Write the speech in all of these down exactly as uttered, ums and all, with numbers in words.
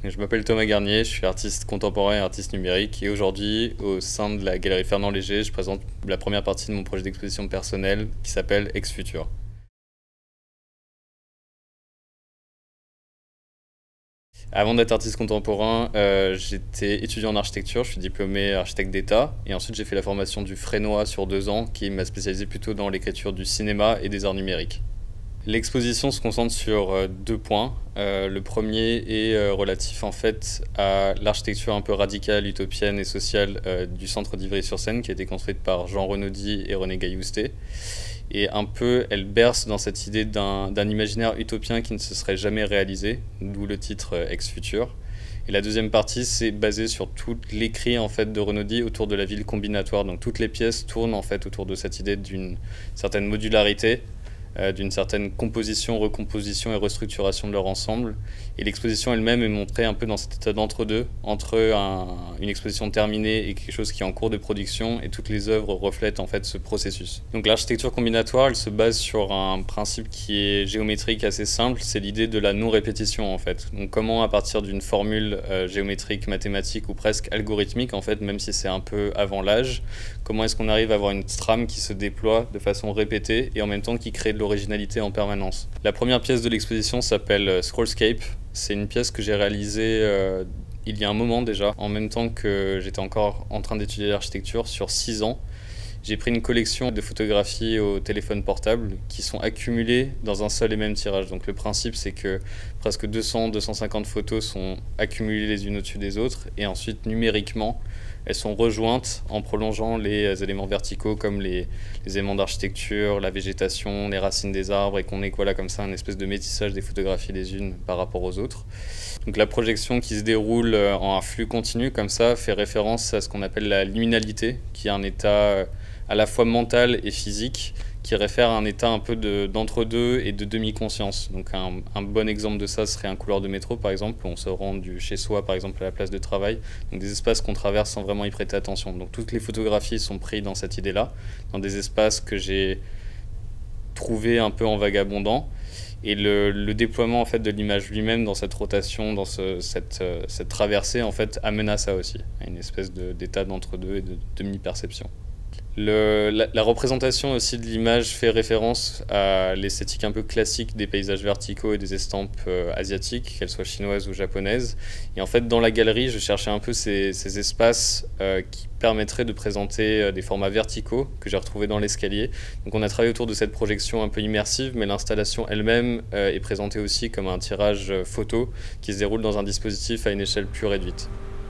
Je m'appelle Thomas Garnier, je suis artiste contemporain et artiste numérique et aujourd'hui, au sein de la galerie Fernand Léger, je présente la première partie de mon projet d'exposition personnelle qui s'appelle Ex Futur. Avant d'être artiste contemporain, euh, j'étais étudiant en architecture, je suis diplômé architecte d'État et ensuite j'ai fait la formation du Frénois sur deux ans qui m'a spécialisé plutôt dans l'écriture du cinéma et des arts numériques. L'exposition se concentre sur euh, deux points. Euh, le premier est euh, relatif en fait à l'architecture un peu radicale, utopienne et sociale euh, du centre d'Ivry-sur-Seine qui a été construite par Jean Renaudy et René Gailloustet. Et un peu, elle berce dans cette idée d'un d'un imaginaire utopien qui ne se serait jamais réalisé, d'où le titre euh, Ex Futur. Et la deuxième partie, c'est basé sur tout l'écrit en fait de Renaudy autour de la ville combinatoire. Donc toutes les pièces tournent en fait autour de cette idée d'une certaine modularité, euh, d'une certaine composition, recomposition et restructuration de leur ensemble. Et l'exposition elle-même est montrée un peu dans cet état d'entre-deux, entre un, une exposition terminée et quelque chose qui est en cours de production, et toutes les œuvres reflètent en fait ce processus. Donc l'architecture combinatoire, elle se base sur un principe qui est géométrique assez simple, c'est l'idée de la non-répétition en fait. Donc comment à partir d'une formule euh, géométrique, mathématique ou presque algorithmique en fait, même si c'est un peu avant l'âge, comment est-ce qu'on arrive à avoir une trame qui se déploie de façon répétée et en même temps qui crée de l'originalité en permanence. La première pièce de l'exposition s'appelle Scrollscape. C'est une pièce que j'ai réalisée euh, il y a un moment déjà, en même temps que j'étais encore en train d'étudier l'architecture sur six ans. J'ai pris une collection de photographies au téléphone portable qui sont accumulées dans un seul et même tirage. Donc le principe c'est que presque deux cents à deux cent cinquante photos sont accumulées les unes au-dessus des autres et ensuite numériquement elles sont rejointes en prolongeant les éléments verticaux comme les, les éléments d'architecture, la végétation, les racines des arbres et qu'on ait voilà, comme ça un espèce de métissage des photographies les unes par rapport aux autres. Donc la projection qui se déroule en un flux continu comme ça fait référence à ce qu'on appelle la liminalité, qui est un état à la fois mental et physique qui réfère à un état un peu d'entre-deux et de demi-conscience. Donc un, un bon exemple de ça serait un couloir de métro par exemple, où on se rend du chez soi par exemple à la place de travail, donc des espaces qu'on traverse sans vraiment y prêter attention. Donc toutes les photographies sont prises dans cette idée-là, dans des espaces que j'ai trouvés un peu en vagabondant. Et le, le déploiement en fait, de l'image lui-même dans cette rotation, dans ce, cette, cette traversée, en fait, amène à ça aussi, à une espèce d'état d'entre-deux et de demi-perception. Le, la, la représentation aussi de l'image fait référence à l'esthétique un peu classique des paysages verticaux et des estampes euh, asiatiques, qu'elles soient chinoises ou japonaises. Et en fait, dans la galerie, je cherchais un peu ces, ces espaces euh, qui permettraient de présenter euh, des formats verticaux que j'ai retrouvés dans l'escalier. Donc on a travaillé autour de cette projection un peu immersive, mais l'installation elle-même euh, est présentée aussi comme un tirage photo qui se déroule dans un dispositif à une échelle plus réduite.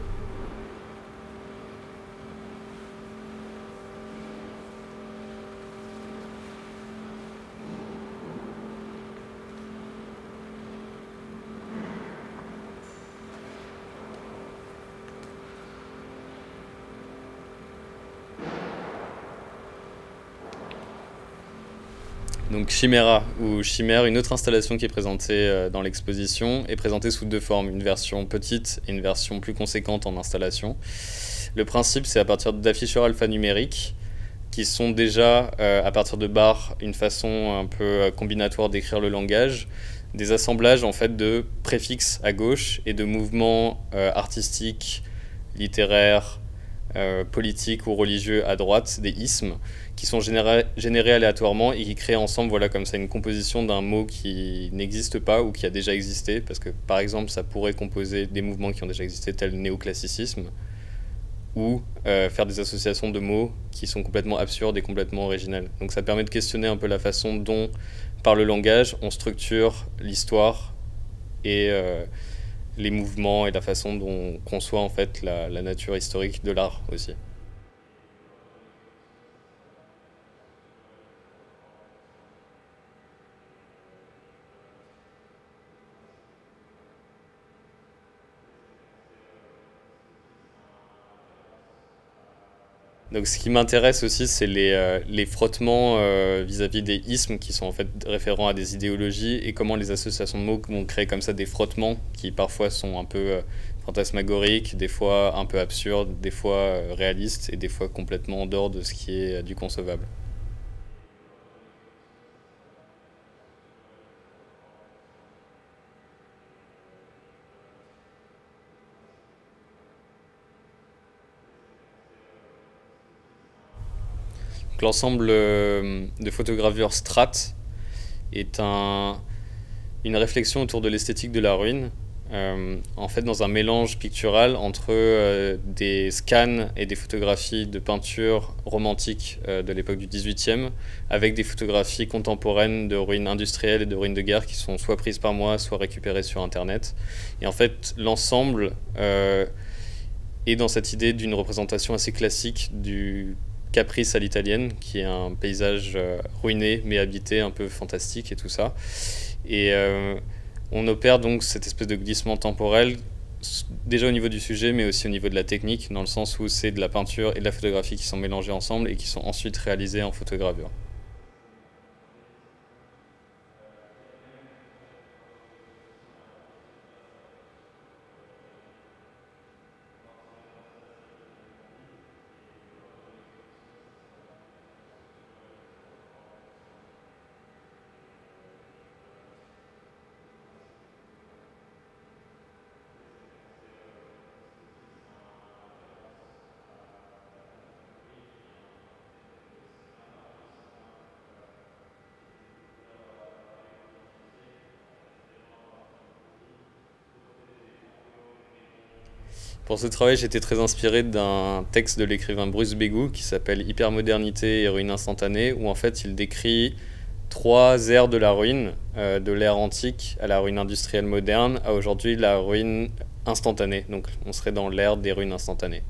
Donc Chimera, ou Chimère, une autre installation qui est présentée dans l'exposition, est présentée sous deux formes, une version petite et une version plus conséquente en installation. Le principe, c'est à partir d'afficheurs alphanumériques, qui sont déjà, euh, à partir de barres, une façon un peu combinatoire d'écrire le langage, des assemblages en fait de préfixes à gauche et de mouvements euh, artistiques, littéraires, euh, politiques ou religieux à droite, des ismes, qui sont générés, générés aléatoirement et qui créent ensemble voilà, comme ça, une composition d'un mot qui n'existe pas ou qui a déjà existé, parce que par exemple ça pourrait composer des mouvements qui ont déjà existé, tel le néoclassicisme, ou euh, faire des associations de mots qui sont complètement absurdes et complètement originales. Donc ça permet de questionner un peu la façon dont, par le langage, on structure l'histoire et euh, les mouvements et la façon dont on conçoit en fait la, la nature historique de l'art aussi. Donc ce qui m'intéresse aussi, c'est les, euh, les frottements euh, vis-à-vis des ismes qui sont en fait référents à des idéologies et comment les associations de mots vont créer comme ça des frottements qui parfois sont un peu euh, fantasmagoriques, des fois un peu absurdes, des fois euh, réalistes et des fois complètement en dehors de ce qui est euh, du concevable. L'ensemble euh, de photogravure Strat est un, une réflexion autour de l'esthétique de la ruine, euh, en fait dans un mélange pictural entre euh, des scans et des photographies de peinture romantique euh, de l'époque du dix-huitième, avec des photographies contemporaines de ruines industrielles et de ruines de guerre qui sont soit prises par moi, soit récupérées sur Internet. Et en fait, l'ensemble euh, est dans cette idée d'une représentation assez classique du Caprice à l'italienne, qui est un paysage euh, ruiné mais habité, un peu fantastique et tout ça. Et euh, on opère donc cette espèce de glissement temporel, déjà au niveau du sujet, mais aussi au niveau de la technique, dans le sens où c'est de la peinture et de la photographie qui sont mélangées ensemble et qui sont ensuite réalisées en photogravure. Pour ce travail, j'étais très inspiré d'un texte de l'écrivain Bruce Begou qui s'appelle Hypermodernité et ruine instantanée, où en fait il décrit trois ères de la ruine, euh, de l'ère antique à la ruine industrielle moderne, à aujourd'hui la ruine instantanée. Donc on serait dans l'ère des ruines instantanées.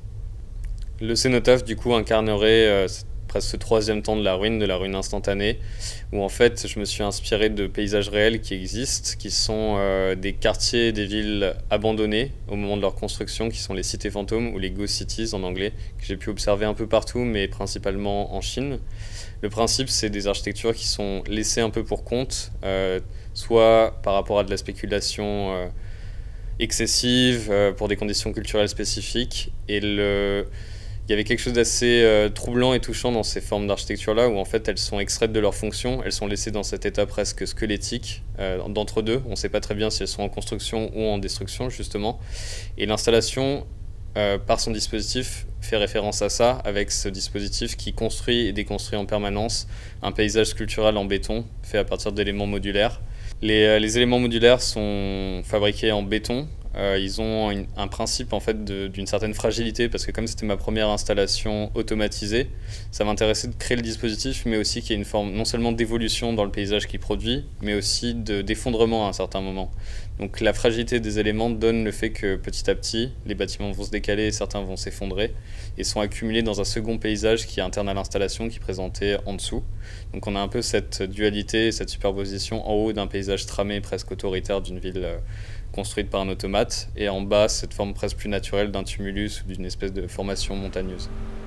Le cénotaphe, du coup, incarnerait euh, presque ce troisième temps de la ruine, de la ruine instantanée, où en fait je me suis inspiré de paysages réels qui existent, qui sont euh, des quartiers, des villes abandonnées au moment de leur construction, qui sont les cités fantômes ou les ghost cities en anglais, que j'ai pu observer un peu partout, mais principalement en Chine. Le principe, c'est des architectures qui sont laissées un peu pour compte, euh, soit par rapport à de la spéculation euh, excessive, euh, pour des conditions culturelles spécifiques, et le il y avait quelque chose d'assez euh, troublant et touchant dans ces formes d'architecture-là, où en fait elles sont extraites de leur fonction, elles sont laissées dans cet état presque squelettique, euh, d'entre-deux. On ne sait pas très bien si elles sont en construction ou en destruction, justement. Et l'installation, euh, par son dispositif, fait référence à ça, avec ce dispositif qui construit et déconstruit en permanence un paysage sculptural en béton, fait à partir d'éléments modulaires. Les, euh, les éléments modulaires sont fabriqués en béton. Euh, ils ont une- un principe en fait de- d'une certaine fragilité, parce que comme c'était ma première installation automatisée, ça m'intéressait de créer le dispositif, mais aussi qu'il y ait une forme non seulement d'évolution dans le paysage qu'il produit, mais aussi de d'effondrement à un certain moment. Donc la fragilité des éléments donne le fait que petit à petit, les bâtiments vont se décaler et certains vont s'effondrer et sont accumulés dans un second paysage qui est interne à l'installation, qui est présenté en dessous. Donc on a un peu cette dualité, cette superposition en haut d'un paysage tramé presque autoritaire d'une ville euh, construite par un automate, et en bas cette forme presque plus naturelle d'un tumulus ou d'une espèce de formation montagneuse.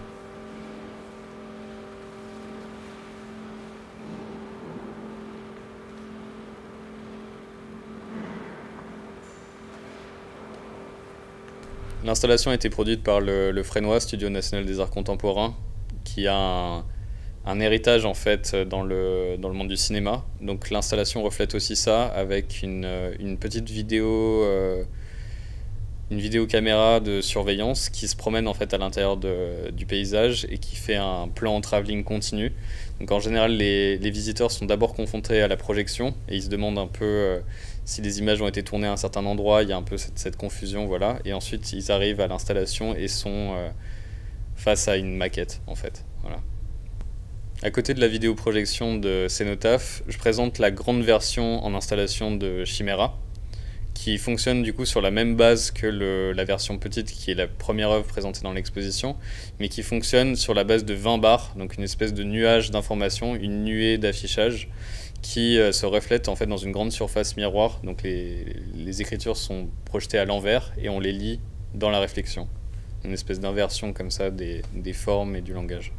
L'installation a été produite par le, le Fresnois, Studio National des Arts Contemporains, qui a un, un héritage en fait dans le, dans le monde du cinéma. Donc l'installation reflète aussi ça, avec une, une petite vidéo, euh, une vidéo caméra de surveillance qui se promène en fait à l'intérieur de- du paysage et qui fait un plan en travelling continu. Donc en général, les, les visiteurs sont d'abord confrontés à la projection et ils se demandent un peu euh, si les images ont été tournées à un certain endroit. Il y a un peu cette, cette confusion, voilà. Et ensuite, ils arrivent à l'installation et sont euh, face à une maquette en fait. Voilà. À côté de la vidéoprojection de Cénotaphe, je présente la grande version en installation de Chimera, qui fonctionne du coup sur la même base que le, la version petite, qui est la première œuvre présentée dans l'exposition, mais qui fonctionne sur la base de vingt barres, donc une espèce de nuage d'informations, une nuée d'affichage qui euh, se reflète en fait dans une grande surface miroir. Donc les, les écritures sont projetées à l'envers et on les lit dans la réflexion. Une espèce d'inversion comme ça des, des formes et du langage.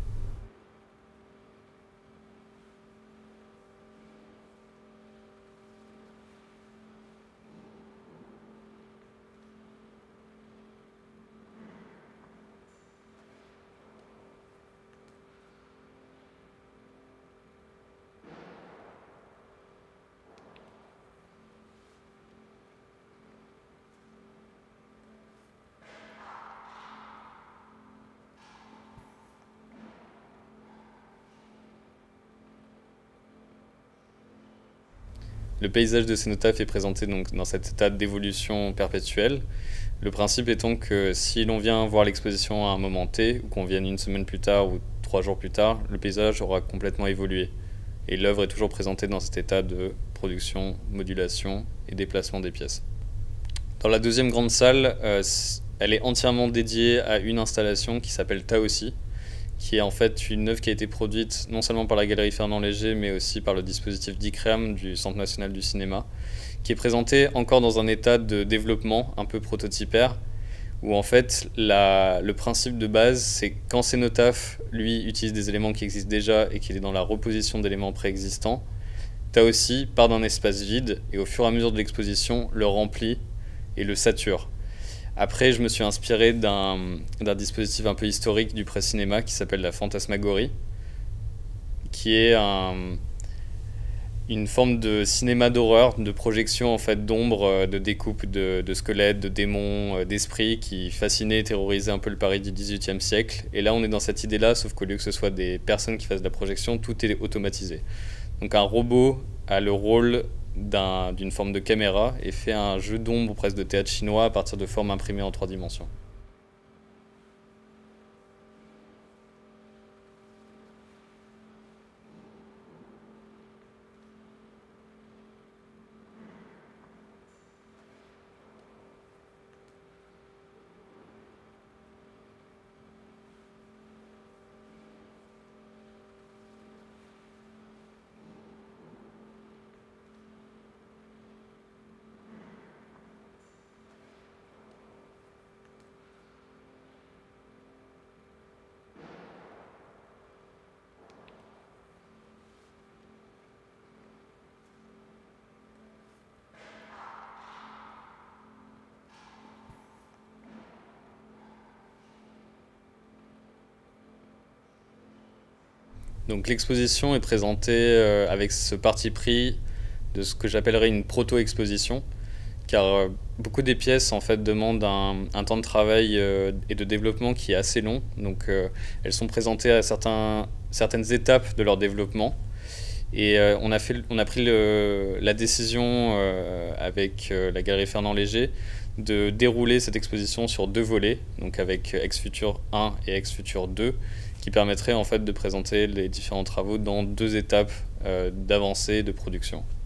Le paysage de cénotaphe est présenté donc dans cet état d'évolution perpétuelle. Le principe étant que si l'on vient voir l'exposition à un moment T, ou qu'on vienne une semaine plus tard ou trois jours plus tard, le paysage aura complètement évolué. Et l'œuvre est toujours présentée dans cet état de production, modulation et déplacement des pièces. Dans la deuxième grande salle, euh, elle est entièrement dédiée à une installation qui s'appelle Taossi, qui est en fait une œuvre qui a été produite non seulement par la Galerie Fernand Léger, mais aussi par le dispositif d'ICREAM du Centre National du Cinéma, qui est présentée encore dans un état de développement un peu prototypaire, où en fait la, le principe de base, c'est quand cénotaphe, lui, utilise des éléments qui existent déjà et qu'il est dans la reposition d'éléments préexistants, Taossi part d'un espace vide et au fur et à mesure de l'exposition, le remplit et le sature. Après, je me suis inspiré d'un d'un dispositif un peu historique du pré-cinéma qui s'appelle la fantasmagorie, qui est un, une forme de cinéma d'horreur, de projection en fait d'ombre, de découpe de, de squelettes, de démons, d'esprits qui fascinaient et terrorisaient un peu le Paris du dix-huitième siècle. Et là, on est dans cette idée-là, sauf qu'au lieu que ce soit des personnes qui fassent de la projection, tout est automatisé. Donc un robot a le rôle d'un, d'une forme de caméra et fait un jeu d'ombre presque de théâtre chinois à partir de formes imprimées en trois dimensions. Donc l'exposition est présentée euh, avec ce parti pris de ce que j'appellerais une proto-exposition, car euh, beaucoup des pièces en fait demandent un, un temps de travail euh, et de développement qui est assez long. Donc euh, elles sont présentées à certains, certaines étapes de leur développement. Et euh, on, a fait, on a pris le, la décision euh, avec euh, la Galerie Fernand Léger de dérouler cette exposition sur deux volets, donc avec Ex-Futur un et Ex-Futur deux, qui permettrait en fait de présenter les différents travaux dans deux étapes euh, d'avancée de production.